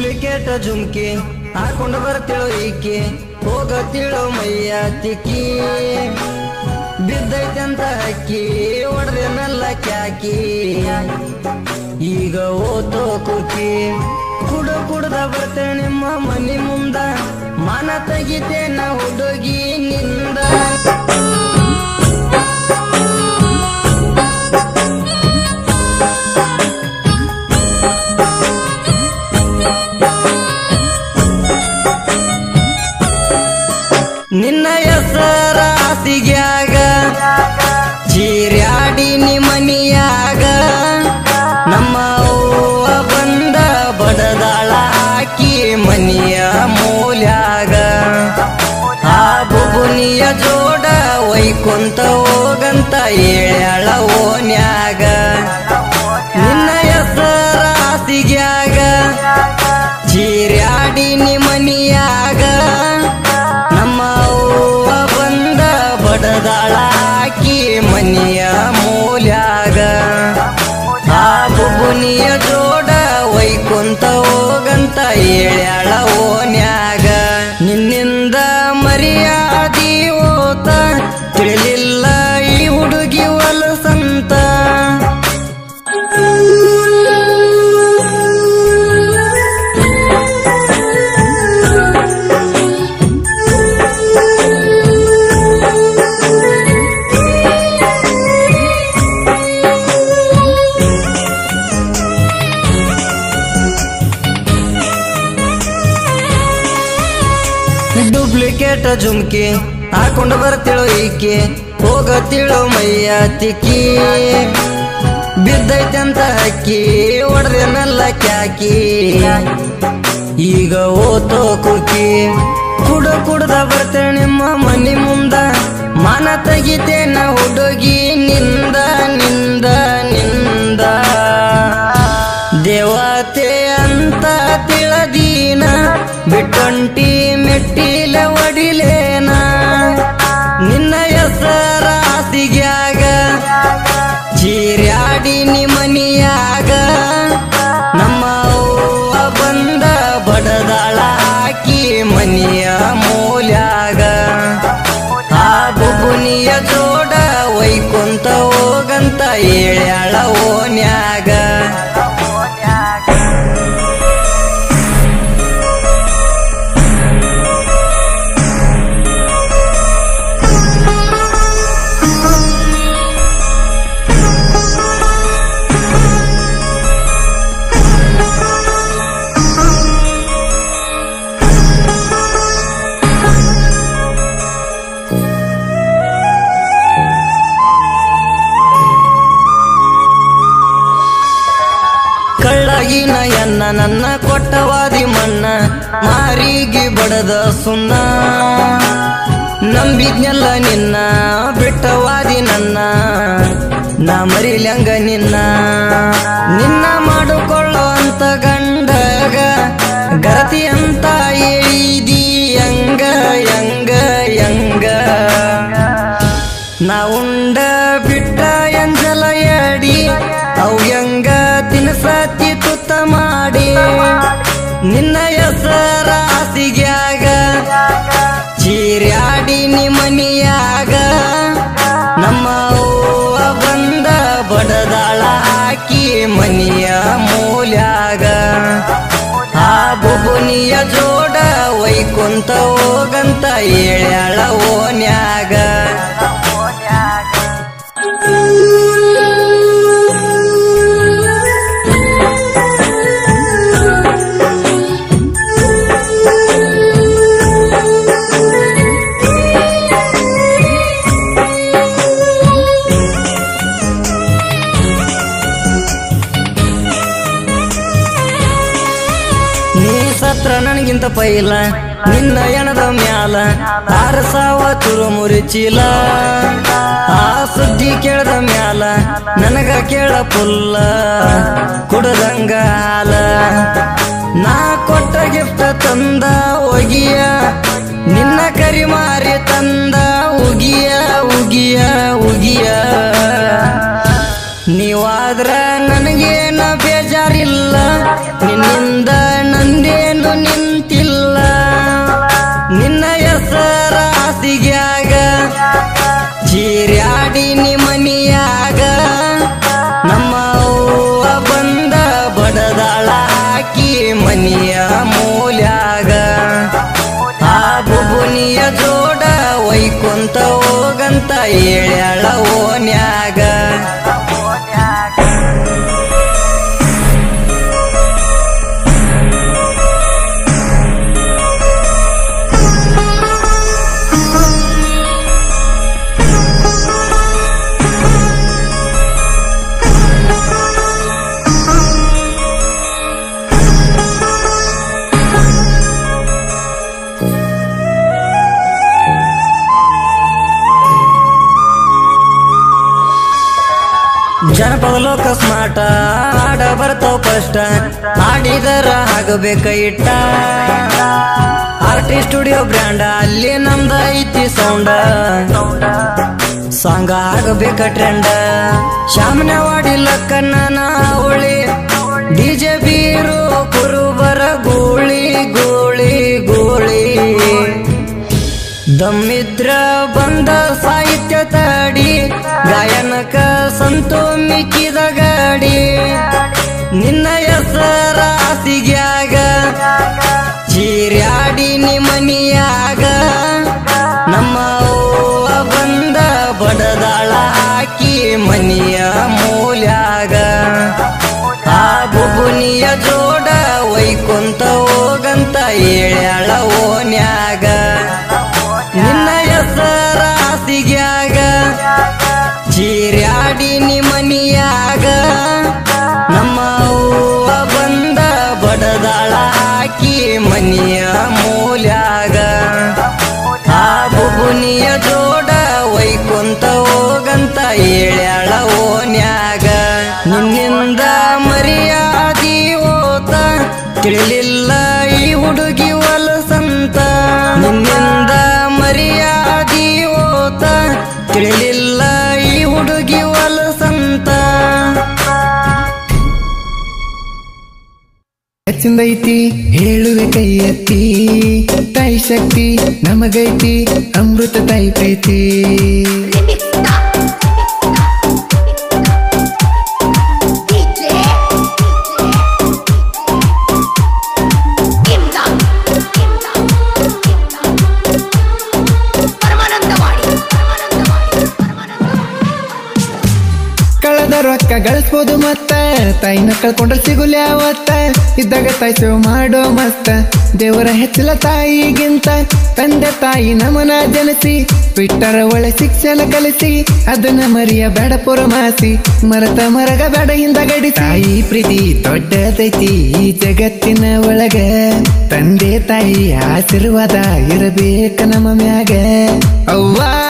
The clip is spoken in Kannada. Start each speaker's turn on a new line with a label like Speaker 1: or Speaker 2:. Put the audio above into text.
Speaker 1: ಡೂಪ್ಲಿಕೇಟ್ ಜುಮ್ಕಿ ಹಾಕೊಂಡು ಬರ್ತಿಳೋ ಈಕಿ ಹೋಗತಿಳೋ ಮೈಯ ತಿಕ್ಕಿ ಬಿದ್ದೈತಂತ ಹಕ್ಕಿ ಹೊಡೆದೆನಲ್ಲ ಕ್ಯಾಕಿ ಈಗ ಓತೋ ಕುಕ್ಕಿ ಕುಡ್ದ ಬರ್ತೇನೆ ನಿಮ್ಮ ಮನಿ ಮುಂದ ಮಾನ ತೆಗಿತೇನ ಹುಡುಗಿ ನಿಂದ ನಿನ್ನ ಹೆಸರ ಆಸಿಗ್ಯಾಗ ಚೀರ್ಯಾಡಿ ಮನಿಯಾಗ ನಮ್ಮ ಅವ್ವ ಬಂದ ಬಡದಾಳ ಹಾಕಿ ಮನಿಯ ಮೂಲ್ಯಾಗ ಆ ಬುಬುನಿಯ ಜೋಡ ಒಯ್ಕೊಂತ ಹೋಗಂತ ಹೇಳ್ಯಾಳ ಓನ್ಯಾಗ ನಿನ್ನ ಹೆಸರ ಆಸಿಗ್ಯಾಗ ಚೀರ್ಯಾಡಿ ಮನಿಯಾಗ ಬಡದಾಳ ಹಾಕಿ ಮನಿಯ ಮೂಲ್ಯಾಗ ಆ ಬುಬುನಿಯ ಜೋಡ ಒಯ್ಕೊಂತ ಹೋಗಂತ ಹೇಳ್ಯಾಳ ಓನ್ಯಾಗ ನಿನ್ನಿಂದ ಮರ್ಯಾದಿ ಓತ ತಿಳಿಲಿಲ್ಲ ಈ ಹುಡುಗಿ ವಲಸಂತ ಡೂಪ್ಲಿಕೇಟ್ ಜುಮ್ಕಿ ಹಾಕೊಂಡು ಬರ್ತಿಳೋ ಈಕಿ ಹೋಗತಿಳೋ ಮೈಯ ತಿಕ್ಕಿ ಬಿದ್ದೈತಂತ ಹಕ್ಕಿ ಹೊಡೆದೆನಲ್ಲ ಕ್ಯಾಕಿ ಈಗ ಓತೋ ಕುಕ್ಕಿ ಕುಡ್ದ ಬರ್ತೇನೆ ನಿಮ್ಮ ಮನಿ ಮುಂದ ಮಾನ ತೆಗಿತೇನ ಹುಡುಗಿ ನಿಂದ ನಿಂದ ನಿಂದ ದೇವತೆ ಅಂತ ತಿಳದೀನ ಬಿಟ್ಟೊಂಟಿ ಮೆಟ್ಟಿಲ ಒಡಿಲೇನ ನಿನ್ನ ಹೆಸರ ಆಸಿಗ್ಯಾಗ ಚೀರ್ಯಾಡಿ ಮನಿಯಾಗ ನಮ್ಮ ಅವ್ವ ಬಂದ ಬಡದಾಳ ಹಾಕಿ ಮನಿಯ ಮೂಲ್ಯಾಗ ಆ ಬುಬುನಿಯ ಜೋಡ ಒಯ್ಕೊಂತ ಹೋಗಂತ ಹೇಳ್ಯಾಳ ಓನ್ಯಾಗ ಕಳ್ಳಗಿನ ಎನ್ನ ನನ್ನ ಕೊಟ್ಟವಾದಿ ಮಣ್ಣ ಮಾರಿಗೆ ಬಡದ ಸುಣ್ಣ ನಂಬಿದ್ನೆಲ್ಲ ನಿನ್ನ ಬಿಟ್ಟವಾದಿ ನನ್ನ ನಾ ಮರಿಲ್ಯಂಗ ನಿನ್ನ ನಿನ್ನ ಮಾಡಿಕೊಳ್ಳೋ ಅಂತ ಗಂಡಗ ಗರತಿ ಅಂತ ಹೇಳಿದಿ ಯಂಗ ಯಂಗ ಯಂಗ ನಾ ಉಂಡ ಬಿಟ್ಟ ಎಂಜಲ ಎಡಿ ಅವು ಯಂಗ ತಿನ್ಸತಿ ತುತ್ತ ಮಾಡಿ ನಿನ್ನ ಹೆಸರ ಆಸಿಗ್ಯಾಗ ಚೀರ್ಯಾಡಿ ಮನಿಯಾಗ ನಮ್ಮ ಅವ್ವ ಬಂದ ಬಡದಾಳ ಹಾಕಿ ಮನಿಯ ಮೂಲ್ಯಾಗ ಆ ಬುಬುನಿಯ ಜೋಡ ಒಯ್ಕೊಂತ ಹೋಗಂತ ಹೇಳ್ಯಾಳ ಓನ್ಯಾಗ ಸತ್ರ ನನಗಿಂತ ಪೈಲ ನಿನ್ನ ಎಣದ ಮ್ಯಾಲ 6,000 ಚುರುಮುರಿ ಚೀಲ ಆ ಸುದ್ದಿ ಕೇಳದ ಮ್ಯಾಲ ನನಗ ಕೇಳ ಪುಲ್ಲ ಕುಡದಂಗ ಹಾಲ ನಾ ಕೊಟ್ಟ ಗಿಫ್ಟ್ ತಂದ ಒಗಿಯ ನಿನ್ನ ಕರಿ ಮಾರಿ ತಂದ ಉಗಿಯ ಉಗಿಯ ಉಗಿಯ ನೀವಾದ್ರ ನನಗೇನ ಬೇಜಾರಿಲ್ಲ ನಿನ್ನಿಂದ ನಂದೇ ಮಾಟ ಆಡ ಬರ್ತಾವ ಕಷ್ಟ ಆಡಿದರ ಆಗಬೇಕ ಇಟ್ಟ ಆರ್ಟಿಸ್ಟ್ ಸ್ಟುಡಿಯೋ ಬ್ರ್ಯಾಂಡ ಅಲ್ಲಿ ನಮ್ದ ಐತಿ ಸೌಂಡ ಸಾಂಗ ಆಗಬೇಕ ಟ್ರೆಂಡ ಶಾಮನವಾಡಿ ಲಕ್ಕನ್ನ ಅವಳಿ ಡಿಜೆ ಬೀರು ಕುರುಬರ ಗೋಳಿ ಗೋಳಿ ಗೋಳಿ ದಮ್ಮಿದ್ರ ಬಂದ ಸಾಹಿತ್ಯ ತಾಡಿ ಗಾಯನಕ ಸಂತೋ ಮಿಕ್ಕಿದ ಗಾಡಿ ನಿನ್ನ ಹೆಸರ ಸಿಗ್ಯಾಗ ಚೀರ್ಯಾಡಿ ಮನಿಯಾಗ ನಮ್ಮ ಅವ್ವ ಬಂದ ಬಡದಾಳ ಹಾಕಿ ಮನಿಯ ಮೂಲ್ಯಾಗ ಆ ಬುಬುನಿಯ ಜೋಡ ಒಯ್ಕೊಂತ ಹೋಗಂತ ಹೇಳ್ಯಾಳ ಓನ್ಯಾಗ ನಿನ್ನ ಹೆಸರ ಸಿಗ್ಯಾಗ ಚೀರ್ಯಾಡಿ ಮನಿಯಾಗ ನಮ್ಮ ಅವ್ವ ಬಂದ ಬಡದಾಳ ಹಾಕಿ ಮನಿಯ ಮೂಲ್ಯಾಗ ಆ ಬುಬುನಿಯ ಜೋಡ ಒಯ್ಕೊಂತ ಹೋಗಂತ ಹೇಳ್ಯಾಳ ಓನ್ಯಾಗ ನಿನ್ನಿಂದ ಮರ್ಯಾದಿ ಹೋತ ತಿಳಿಲಿಲ್ಲ ಈ ಹುಡುಗಿ ವಲಸಂತ ನಿನ್ನಿಂದ ಮರ್ಯಾದಿ ಹೋತ ತಿಳಿಲಿಲ್ಲ ಈ ಹುಡುಗಿ ವಲಸಂತ
Speaker 2: ಹೆಚ್ಚಿಂದೈತಿ ಹೇಳುವೆ ಕೈ ಎತ್ತಿ ತಾಯಿ ಶಕ್ತಿ ನಮಗೈತಿ ಅಮೃತ ತಾಯಿ ಪ್ರೀತಿ ಕಳೆದ ರೊಕ್ಕ ಗಳಿಸ್ಬೋದು ಮತ್ತ ತಾಯಿನ ಕಳ್ಕೊಂಡ್ರೆ ಸಿಗುಲ್ಲ ಯಾವತ್ತ ಇದ್ದಾಗ ತಾಯಿ ಸೇವೆ ಮಾಡೋ ಮಸ್ತ ದೇವರ ಹೆಚ್ಚಲ ತಾಯಿಗಿಂತ ತಂದೆ ತಾಯಿ ನಮನ ಜನಸಿ ಬಿಟ್ಟರ ಒಳ್ಳೆ ಶಿಕ್ಷಣ ಕಲಿಸಿ ಅದನ್ನ ಮರಿಯ ಬೇಡ ಪುರಮಾಸಿ ಮರತ ಮರಗ ಬೇಡ ಹಿಂದಗಡಿ ತಾಯಿ ಪ್ರೀತಿ ದೊಡ್ಡದೈತಿ ಈ ಜಗತ್ತಿನ ಒಳಗ ತಂದೆ ತಾಯಿ ಆಶೀರ್ವಾದ ಇರಬೇಕ ನಮ್ಮ ಮ್ಯಾಗ ಅವ್ವ